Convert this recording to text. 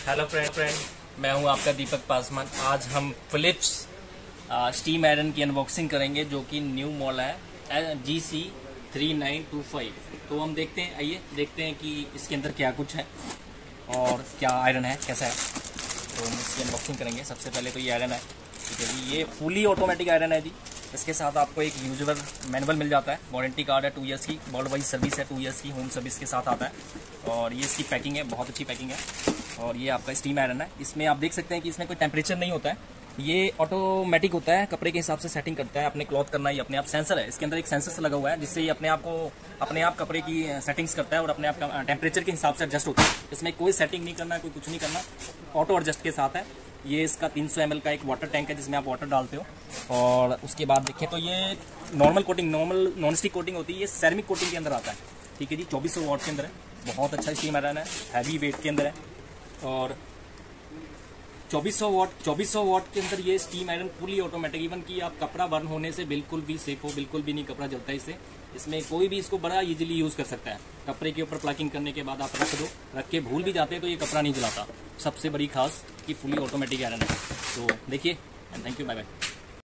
Hello friend, मैं हूं आपका दीपक पासवान। आज हम फिलिप्स स्टीम आयरन की अनबॉक्सिंग करेंगे जो कि न्यू मॉडल है GC3925। तो हम देखते हैं, आइए देखते हैं कि इसके अंदर क्या कुछ है और क्या आयरन है, कैसा है। तो हम इसकी अनबॉक्सिंग करेंगे। सबसे पहले तो ये आयरन है, ठीक है जी। ये फुली ऑटोमेटिक आयरन है जी। इसके साथ आपको एक यूजर मैनुअल मिल जाता है, वारंटी कार्ड है 2 ईयर्स की, वर्ल्ड वाइड सर्विस है 2 ईयर्स की, होम सर्विस के साथ आता है। और ये इसकी पैकिंग है, बहुत अच्छी पैकिंग है। और ये आपका स्टीम आयरन है। इसमें आप देख सकते हैं कि इसमें कोई टेम्परेचर नहीं होता है, ये ऑटोमेटिक होता है, कपड़े के हिसाब से सेटिंग करता है। अपने क्लॉथ करना ही अपने आप सेंसर है, इसके अंदर एक सेंसर लगा हुआ है जिससे ये अपने आप कपड़े की सेटिंग्स करता है और अपने आप टेम्परेचर के हिसाब से एडजस्ट होता है। इसमें कोई सेटिंग नहीं करना, कोई कुछ नहीं करना, ऑटो एडजस्ट के साथ है। ये इसका 300 ml का एक वाटर टैंक है जिसमें आप वाटर डालते हो। और उसके बाद देखें तो ये normal coating, non stick coating होती है, ये सेरेमिक कोटिंग के अंदर आता है, ठीक है जी। 2400 वॉट के अंदर है, बहुत अच्छा स्टीम आयरन है, हैवी वेट के अंदर है। और 2400 वॉट के अंदर ये steam iron fully automatic, even कि आप कपड़ा बर्न होने से बिल्कुल भी सेफ हो, बिल्कुल भी नहीं कपड़ा जलता है इससे। इसमें कोई भी इसको बड़ा इजीली यूज कर सकता है। कपड़े के ऊपर प्लगिंग करने के बाद आप रख दो, रख के भूल भी जाते हैं तो ये कपड़ा नहीं जलाता। सबसे बड़ी खास कि फुली ऑटोमेटिक आयरन है। तो देखिए, and thank you, bye bye.